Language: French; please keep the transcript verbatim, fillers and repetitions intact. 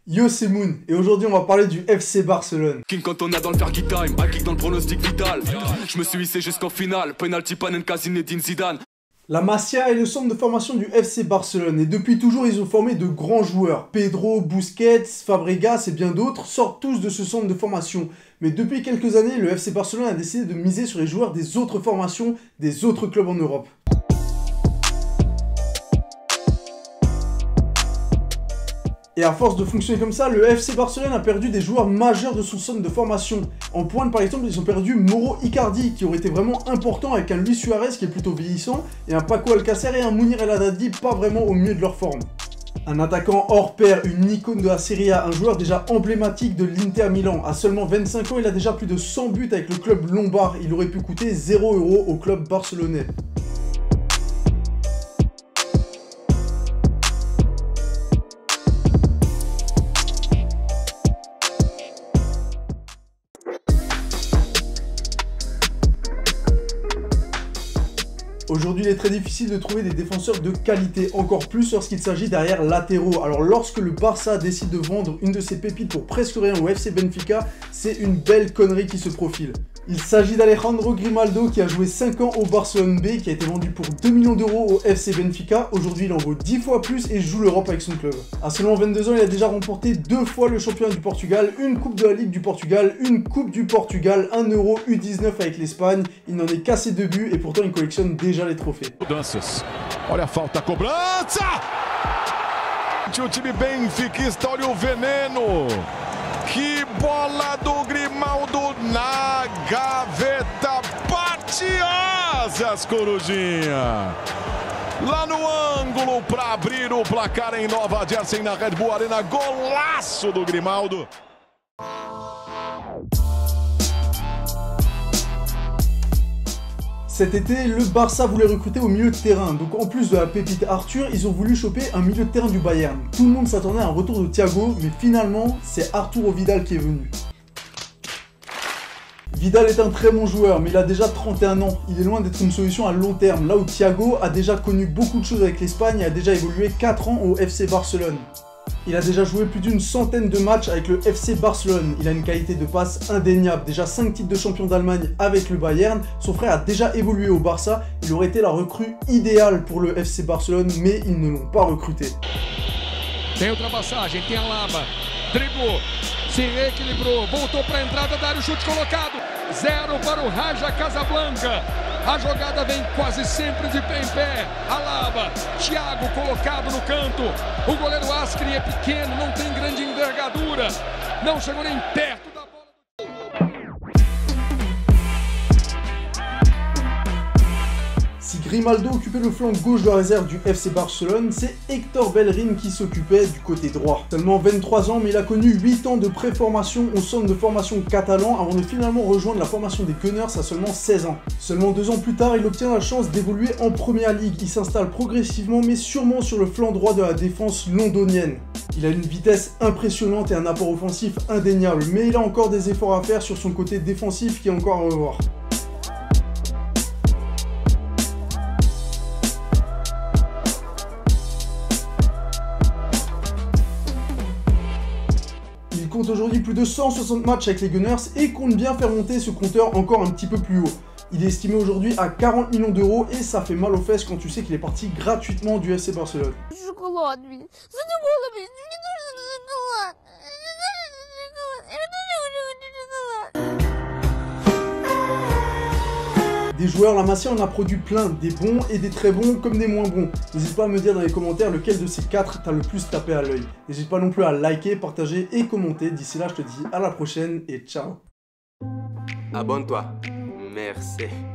Yo, c'est Moon, et aujourd'hui on va parler du F C Barcelone. King Cantona dans le Fergie Time, à kick dans le pronostic vital. Je me suis hissé jusqu'en finale, penalty Panenka, Zinedine Zidane. La Masia est le centre de formation du F C Barcelone, et depuis toujours ils ont formé de grands joueurs. Pedro, Busquets, Fabregas et bien d'autres sortent tous de ce centre de formation. Mais depuis quelques années, le F C Barcelone a décidé de miser sur les joueurs des autres formations, des autres clubs en Europe. Et à force de fonctionner comme ça, le F C Barcelone a perdu des joueurs majeurs de son centre de formation. En pointe par exemple, ils ont perdu Mauro Icardi, qui aurait été vraiment important avec un Luis Suarez qui est plutôt vieillissant, et un Paco Alcácer et un Mounir El Haddadi pas vraiment au mieux de leur forme. Un attaquant hors pair, une icône de la Serie A, un joueur déjà emblématique de l'Inter Milan. À seulement vingt-cinq ans, il a déjà plus de cent buts avec le club lombard. Il aurait pu coûter zéro euro au club barcelonais. Aujourd'hui, il est très difficile de trouver des défenseurs de qualité, encore plus lorsqu'il s'agit derrière latéraux. Alors lorsque le Barça décide de vendre une de ses pépites pour presque rien au F C Benfica, c'est une belle connerie qui se profile. Il s'agit d'Alejandro Grimaldo qui a joué cinq ans au Barcelone B, qui a été vendu pour deux millions d'euros au F C Benfica. Aujourd'hui, il en vaut dix fois plus et joue l'Europe avec son club. À seulement vingt-deux ans, il a déjà remporté deux fois le championnat du Portugal, une coupe de la Ligue du Portugal, une coupe du Portugal, un euro U dix-neuf avec l'Espagne. Il n'en est qu'à ses deux buts et pourtant il collectionne déjà les trophées. Mudanças. Olha a falta, a cobrança! O time benfiquista, olha o veneno! Que bola do Grimaldo na gaveta, bate asas, Corujinha! Lá no ângulo para abrir o placar em Nova Jersey, na Red Bull Arena, golaço do Grimaldo! Cet été, le Barça voulait recruter au milieu de terrain, donc en plus de la pépite Arthur, ils ont voulu choper un milieu de terrain du Bayern. Tout le monde s'attendait à un retour de Thiago, mais finalement, c'est Arturo Vidal qui est venu. Vidal est un très bon joueur, mais il a déjà trente et un ans. Il est loin d'être une solution à long terme, là où Thiago a déjà connu beaucoup de choses avec l'Espagne et a déjà évolué quatre ans au F C Barcelone. Il a déjà joué plus d'une centaine de matchs avec le F C Barcelone. Il a une qualité de passe indéniable. Déjà cinq titres de champion d'Allemagne avec le Bayern. Son frère a déjà évolué au Barça. Il aurait été la recrue idéale pour le F C Barcelone, mais ils ne l'ont pas recruté. Tem ultrapassagem, tem Alaba, driblou, se reequilibrou, voltou para a entrada da área, o chute colocado, zero para o Raja Casablanca. A jogada vem quase sempre de pé em pé. Alaba, Thiago colocado no canto. O goleiro Ascri é pequeno, não tem grande envergadura. Não chegou nem perto da bola. Si Grimaldo occupait le flanc gauche de la réserve du F C Barcelone, c'est Hector Bellerin qui s'occupait du côté droit. Seulement vingt-trois ans, mais il a connu huit ans de pré-formation au centre de formation catalan avant de finalement rejoindre la formation des Gunners à seulement seize ans. Seulement deux ans plus tard, il obtient la chance d'évoluer en Première Ligue. Il s'installe progressivement, mais sûrement sur le flanc droit de la défense londonienne. Il a une vitesse impressionnante et un apport offensif indéniable, mais il a encore des efforts à faire sur son côté défensif qui est encore à revoir. Il compte aujourd'hui plus de cent soixante matchs avec les Gunners et compte bien faire monter ce compteur encore un petit peu plus haut. Il est estimé aujourd'hui à quarante millions d'euros et ça fait mal aux fesses quand tu sais qu'il est parti gratuitement du F C Barcelone. Des joueurs, la Masia en a produit plein, des bons et des très bons comme des moins bons. N'hésite pas à me dire dans les commentaires lequel de ces quatre t'as le plus tapé à l'œil. N'hésite pas non plus à liker, partager et commenter. D'ici là, je te dis à la prochaine et ciao. Abonne-toi. Merci.